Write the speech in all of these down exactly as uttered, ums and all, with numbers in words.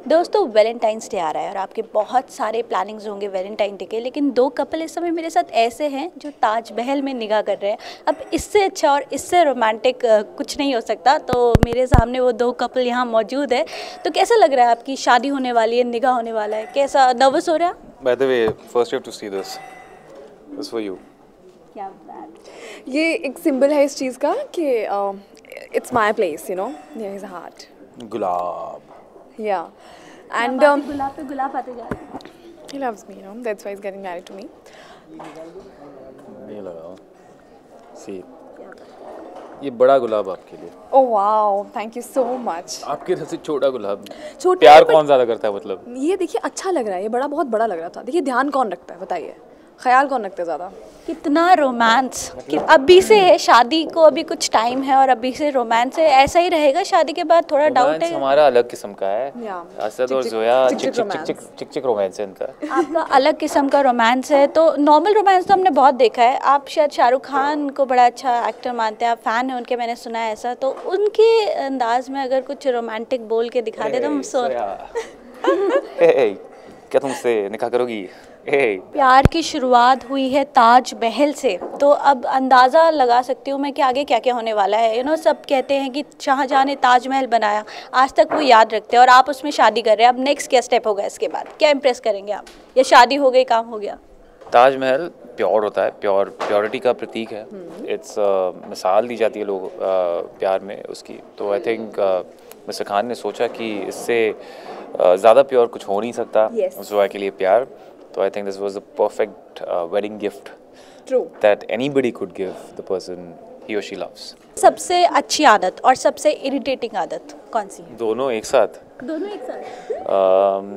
दोस्तों Valentine's day आ रहा है और आपके बहुत सारे प्लानिंग्स होंगे वैलेंटाइन डे के, लेकिन दो कपल इस समय मेरे साथ ऐसे हैं जो ताज महल में निगाह कर रहे हैं। अब इससे अच्छा और इससे रोमांटिक कुछ नहीं हो सकता। तो मेरे सामने वो दो कपल यहाँ मौजूद है। तो कैसा लग रहा है? आपकी शादी होने वाली है, निगाह होने वाला है, कैसा नर्वस हो रहा है? By the way, first you have to see this. This for you. क्या बात। ये एक सिंबल है इस चीज़ का कि it's my place, you know, here is a heart. गुलाब। या एंड गुलाब पे गुलाब आते जा रहे हैं। he loves me, you know, that's why he's getting married to me. नहीं लगाओ। See. ये बड़ा गुलाब आपके लिए। Oh wow, thank you so much. आपके तरफ से छोटा गुलाब। छोटा प्यार कौन ज़्यादा करता है मतलब? ये देखिए अच्छा लग रहा है, ये बड़ा बहुत बड़ा लग रहा था। देखिए ध्यान कौन रखता है बताइए, ख्याल कौन रखता है ज़्यादा? कितना रोमांस कि अभी से है, शादी को अभी कुछ टाइम है और अभी से रोमांस है। ऐसा ही रहेगा शादी के बाद? थोड़ा डाउट है। हमारा अलग किस्म का है। असद और जोया चिक चिक चिक चिक चिक रोमांस है इनका। आपका अलग किस्म का रोमांस है। तो नॉर्मल रोमांस तो हमने बहुत देखा है। आप शायद शाहरुख खान को बड़ा अच्छा एक्टर मानते हैं, आप फैन हैं उनके, मैंने सुना है ऐसा। तो उनके अंदाज में अगर कुछ रोमांटिक बोल के दिखा दे तो हम सो क्या तुमसे निकाह करोगी? Hey. प्यार की शुरुआत हुई है ताज महल से, तो अब अंदाज़ा लगा सकती हूँ मैं कि आगे क्या क्या होने वाला है। यू नो, सब कहते हैं कि शाहजहाँ ने ताज महल बनाया, आज तक वो याद रखते हैं, और आप उसमें शादी कर रहे हैं। अब नेक्स्ट क्या स्टेप होगा इसके बाद? क्या इम्प्रेस करेंगे आप? या शादी हो गई, काम हो गया? ताज महल प्योर होता है, प्योर प्योरिटी का प्रतीक है। इट्स uh, मिसाल दी जाती है लोग uh, प्यार में उसकी। तो आई थिंक मिस्टर खान ने सोचा कि इससे uh, ज़्यादा प्योर कुछ हो नहीं सकता जोया के लिए प्यार। So I think this was the perfect uh, wedding gift. True. That anybody could give the person he or she loves. सबसे अच्छी आदत और सबसे इरिटेटिंग आदत कौन सी है? दोनों एक साथ। दोनों एक साथ। um,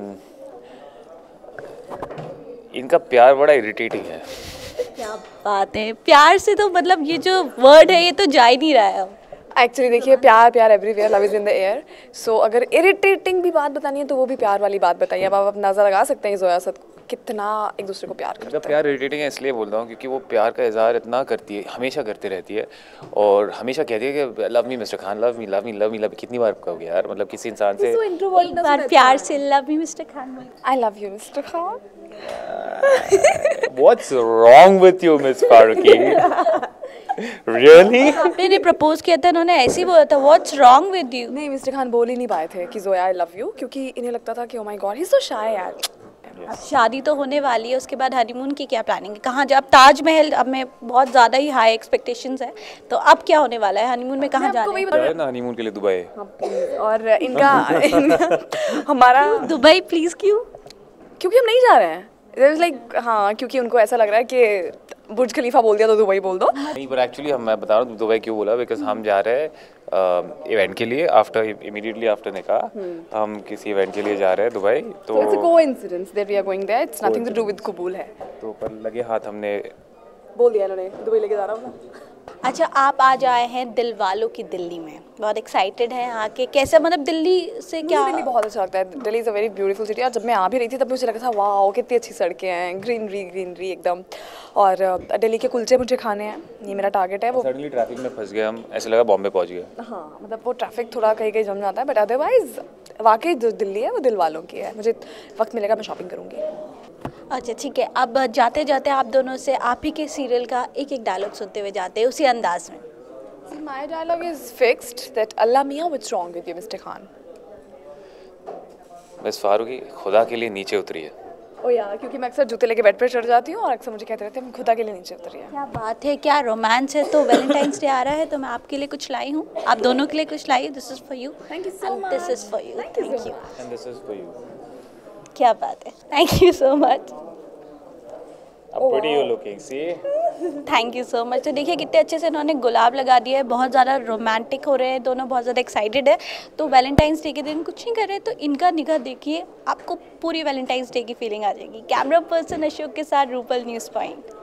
इनका प्यार बड़ा इरिटेटिंग है। क्या बात है, प्यार से तो मतलब ये जो वर्ड है ये तो जा ही नहीं रहा है। एक्चुअली देखिए, प्यार प्यार everywhere, love is in the air. So अगर इरिटेटिंग भी बात बतानी है तो वो भी प्यार वाली बात बताइए। अब आप अंदाज़ा लगा सकते हैं जोया-असद कितना एक दूसरे को प्यार करता है। प्यार इरिटेटिंग है इसलिए बोल रहा हूँ क्योंकि वो प्यार का इजहार इतना करती है, हमेशा करती रहती है, और हमेशा कहती है कि love me mister Khan, love me love me love me love. कितनी बार कहोगे यार, मतलब किसी इंसान से एक बार प्यार से love me mister Khan, I love you mister Khan. What's wrong with you miss Farooqui? Really? आपने प्रपोज किया था, उन्होंने ऐसे ही बोला था व्हाट्स रॉन्ग विद यू? नहीं, मिस्टर खान बोल ही नहीं पाए थे कि जोया आई लव यू, क्योंकि इन्हें लगता था कि oh my God he is so shy यार। अब शादी तो होने वाली है, उसके बाद हनीमून की क्या प्लानिंग है? कहाँ जा? अब ताज महल, अब में बहुत ज़्यादा ही हाई एक्सपेक्टेशंस है, तो अब क्या होने वाला है? हनीमून में कहाँ जा रहे हैं? ना हनीमून के लिए दुबई। और इनका, इनका हमारा दुबई प्लीज़ क्यों? क्योंकि हम नहीं जा रहे हैं। लाइक like, हाँ, क्योंकि उनको ऐसा लग रहा है कि बुर्ज खलीफा बोल दिया तो दुबई बोल दो। नहीं, पर एक्चुअली हम मैं बता रहा हूँ दुबई क्यों बोला, बिकॉज हम जा रहे हैं इवेंट के लिए, आफ्टर इमीडिएटली आफ्टर निकाह हम किसी इवेंट के लिए जा रहे हैं दुबई। तो it's a coincidence that we are going there, it's nothing to do with Qubool Hai. तो पर लगे हाथ हमने बोल दिया इन्होंने दुबई लेके जा रहा हूँ। अच्छा, आप आज आए हैं दिल वालों की दिल्ली में, बहुत एक्साइटेड हैं आके। कैसे, मतलब दिल्ली से क्या? दिल्ली बहुत अच्छा लगता है। Delhi is a very beautiful city. और जब मैं आ भी रही थी तब मुझे लगा था वाओ कितनी अच्छी सड़कें हैं, ग्रीनरी ग्रीनरी एकदम। और दिल्ली के कुलचे मुझे खाने हैं, ये मेरा टारगेट है। वो सडनली ट्रैफिक में फंस गए हम, ऐसे लगा बॉम्बे पहुंच गए। हाँ, मतलब वो ट्रैफिक थोड़ा कहीं कहीं जम जाता है, बट अदरवाइज वाकई जो दिल्ली है वो दिल वालों की है। मुझे वक्त मिलेगा मैं शॉपिंग करूँगी। अच्छा ठीक है, अब जाते जाते आप दोनों से आप ही के सीरियल का एक एक डायलॉग सुनते हुए जाते हैं उसी अंदाज में। See, my dialogue is fixed that Allah Mia, what's wrong with you, mister Khan? Miss Farooqui, खुदा के लिए नीचे उतरी है। ओ यार, क्योंकि मैं अक्सर जूते लेके बेड पे चढ़ जाती हूँ और अक्सर मुझे कहते रहते हैं खुदा के लिए नीचे उतरी है। क्या बात है, क्या रोमांस है। तो वैलेंटाइंस डे आ रहा है तो मैं आपके लिए कुछ लाई हूँ, आप दोनों के लिए कुछ लाई। This is for you. Thank you so much. This is for you. Thank you. And this is for you. क्या बात है, thank you so much. How pretty you looking, see? Thank you so much. तो देखिए कितने अच्छे से इन्होंने गुलाब लगा दिया है, बहुत ज़्यादा रोमांटिक हो रहे हैं दोनों, बहुत ज़्यादा एक्साइटेड है। तो वैलेंटाइंस डे के दिन कुछ नहीं कर रहे, तो इनका निगाह देखिए, आपको पूरी वैलेंटाइंस डे की फीलिंग आ जाएगी। कैमरा पर्सन अशोक के साथ रूपल, न्यूज़ पॉइंट।